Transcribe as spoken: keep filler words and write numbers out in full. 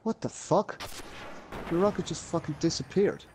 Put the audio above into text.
What the fuck? The rocket just fucking disappeared.